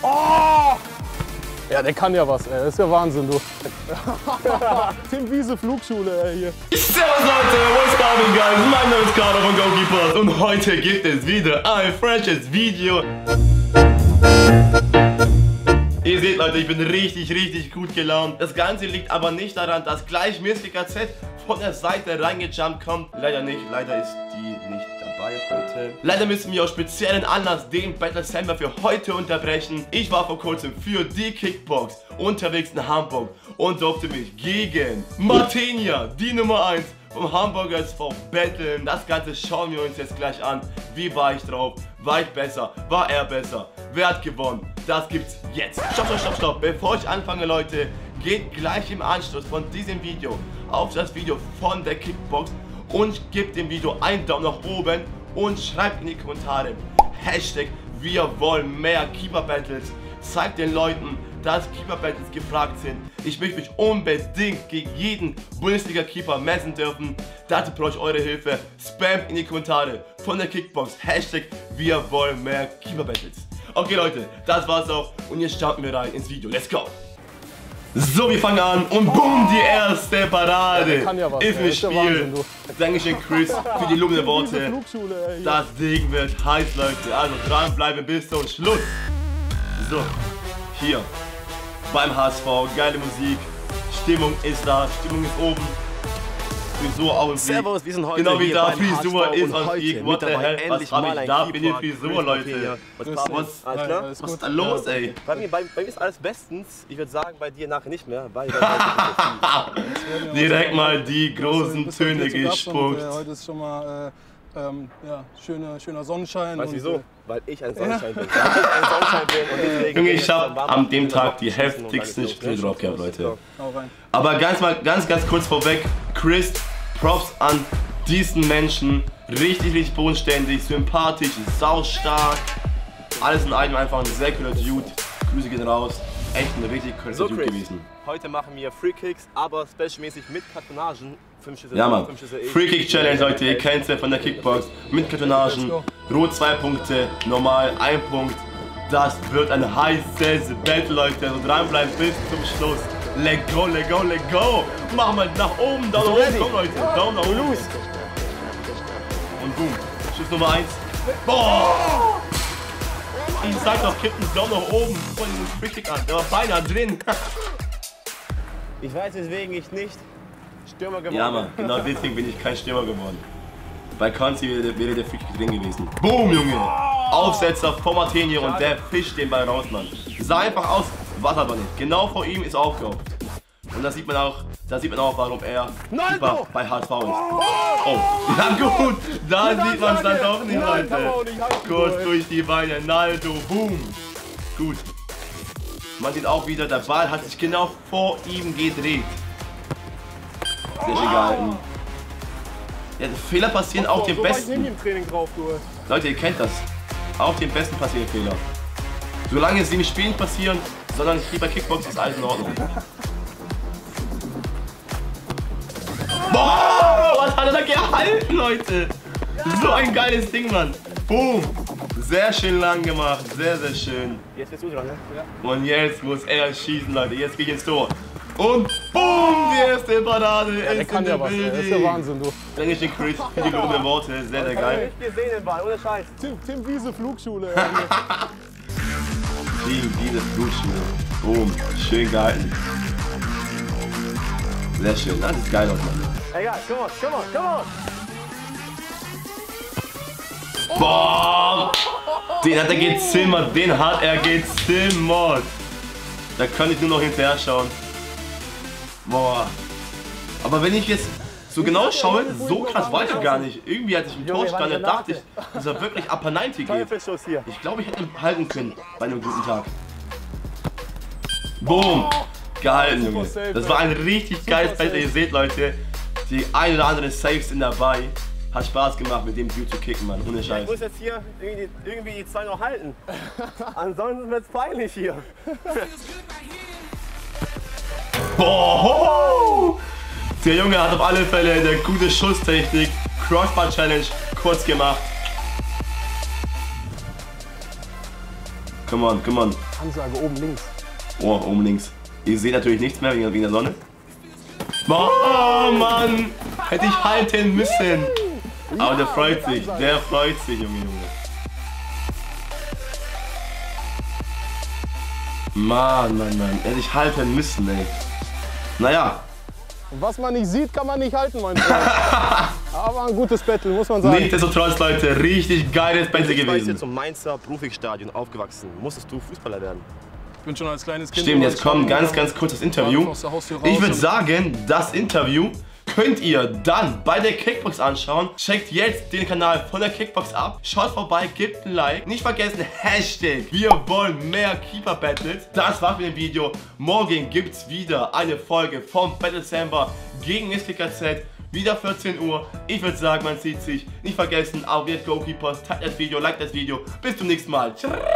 Oh! Ja, der kann ja was, ey. Das ist ja Wahnsinn, du. Tim Wiese Flugschule, ey, hier. Servus Leute, what's going guys? Mein Name ist Carlo von Goalkeepers und heute gibt es wieder ein freshes Video. Ihr seht Leute, ich bin richtig gut gelaunt. Das Ganze liegt aber nicht daran, dass gleich Mystica Z von der Seite reingejumpt kommt. Leider nicht, leider ist die nicht dabei heute. Leider müssen wir aus speziellen Anlass den Battle Samba für heute unterbrechen. Ich war vor kurzem für die Kickbox unterwegs in Hamburg und durfte mich gegen Martinia, die Nummer 1 vom Hamburger SV, battlen. Das Ganze schauen wir uns jetzt gleich an. Wie war ich drauf? War ich besser? War er besser? Wer hat gewonnen? Das gibt's jetzt. Stopp. Bevor ich anfange, Leute, geht gleich im Anschluss von diesem Video auf das Video von der Kickbox und gebt dem Video einen Daumen nach oben und schreibt in die Kommentare Hashtag wir wollen mehr Keeper Battles. Zeigt den Leuten, dass Keeper Battles gefragt sind. Ich möchte mich unbedingt gegen jeden Bundesliga Keeper messen dürfen. Dazu brauche ich eure Hilfe. Spam in die Kommentare von der Kickbox Hashtag wir wollen mehr Keeper Battles. Okay Leute, das war's auch und jetzt starten wir rein ins Video. Let's go! So, wir fangen an und boom, die erste Parade Ja, ist im Spiel. Dankeschön Chris für die lobenden Worte. Das Ding wird heiß, Leute. Also dranbleiben bis zum Schluss. So, hier beim HSV, geile Musik. Stimmung ist da, Stimmung ist oben. Frisur auch im Servus, wir sind heute genau wie hier da, beim Frisur HSV ist und am heute Peak. What the hell, was hab ich da? Bin ich Frisur, Leute. Was ist da los, ey? Bei mir ist alles bestens. Ich würde sagen, bei dir nachher nicht mehr. Weil direkt mal die großen Töne gespuckt. Heute ist schon mal ja, schöner Sonnenschein. Weißt du wieso? Weil ich ein Sonnenschein bin. Weil ich ein Sonnenschein bin und deswegen Junge, ich hab an dem Tag die heftigsten Spiele drauf gehabt, Leute. Aber ganz kurz vorweg, Chris, Props an diesen Menschen. Richtig bodenständig, sympathisch, saustark. Alles in einem einfach ein sehr cooler Dude. Grüße gehen raus. Echt ein richtig cooler Dude gewesen. Heute machen wir Free Kicks, aber specialmäßig mit Kartonagen. 5 Schüsse. Ja Mann, Free Kick Challenge, Leute, ihr kennt sie von der Kickbox. Mit Kartonagen, rot 2 Punkte, normal 1 Punkt. Das wird ein heißes Battle, Leute. Also dranbleiben bis zum Schluss. Let go. Mach mal nach oben, Daumen nach oben, komm Leute, Daumen nach oben. Und boom, Schuss Nummer 1. Boah! Ich sag doch, kippen Daumen nach oben von dem Free Kick an. Der war beinahe drin. Ich weiß, weswegen ich nicht Stürmer geworden bin. Ja Mann, genau deswegen bin ich kein Stürmer geworden. Bei Konzi wäre der Free Kick drin gewesen. Boom, Junge! Aufsetzer von Martinia und der fischt den Ball raus, Mann. Sah einfach aus, war aber nicht. Genau vor ihm ist er aufgehaucht. Und da sieht man auch, warum er Keeper bei HSV ist. Oh, ja gut, da sieht man es dann doch nicht, Leute. Kurz durch die Beine, Naldo, boom. Gut. Man sieht auch wieder, der Ball hat sich genau vor ihm gedreht. Sehr schön gehalten. Ja, Fehler passieren auch den Besten. Leute, ihr kennt das. Auch den Besten passieren Fehler. Solange sie im Spiel nicht passieren, sondern hier bei Kickbox ist alles in Ordnung. Boah, was hat er da gehalten, Leute? So ein geiles Ding, Mann. Boom. Sehr schön lang gemacht, sehr schön. Jetzt bist du dran, ne? Ja. Und jetzt muss er schießen, Leute. Jetzt gehe ich ins Tor. Und boom, die erste Parade ist in der Building. Das ist ja Wahnsinn, du. Dankeschön Chris für die lobenden Worte, sehr geil. Ich gesehen den Ball, ohne Scheiß. Tim Wiese Flugschule. Team Wiese Flugschule. Boom, schön gehalten. Sehr schön, das ist geil aus, Mann. Egal, come on. Boah! Den hat er gezimmert. Da kann ich nur noch hinterher schauen. Boah. Aber wenn ich jetzt so genau schaue, so krass war er gar nicht. Irgendwie, als ich im Tor stand, dachte ich, dass er wirklich Upper 90 geht. Ich glaube, ich hätte ihn halten können bei einem guten Tag. Boom! Gehalten, Junge. Das war ein richtig geiles Battle. Ihr seht, Leute, die ein oder anderen Saves sind dabei. Hat Spaß gemacht, mit dem Dude zu kicken, Mann. Ohne Scheiß. Ich muss jetzt hier irgendwie die 2 noch halten. Ansonsten wird's peinlich hier. Boah! Der Junge hat auf alle Fälle eine gute Schusstechnik. Crossbar Challenge kurz gemacht. Come on, come on. Ansage oben links. Oh, oben links. Ihr seht natürlich nichts mehr wegen der Sonne. Oh, Mann. Hätte ich halten müssen. Aber der freut sich. Der freut sich, Junge. Mann. Hätte ich halten müssen, ey. Naja. Und was man nicht sieht, kann man nicht halten, mein Freund. Aber ein gutes Battle, muss man sagen. Nichtsdestotrotz, Leute, richtig geiles Battle Ich weiß gewesen. jetzt zum Mainzer Profikstadion aufgewachsen. Musstest du Fußballer werden? Ich bin schon als kleines Kind. Stimmt, jetzt kommt ganz kurz das Interview. Ich würde sagen, das Interview könnt ihr dann bei der Kickbox anschauen. Checkt jetzt den Kanal von der Kickbox ab. Schaut vorbei, gebt ein Like. Nicht vergessen, Hashtag, wir wollen mehr Keeper Battles. Das war's mit dem Video. Morgen gibt's wieder eine Folge vom Battle Samba gegen MissKickerZ. Wieder 14 Uhr. Ich würde sagen, man sieht sich. Nicht vergessen, abonniert GoKeepers, teilt das Video, liked das Video. Bis zum nächsten Mal. Ciao.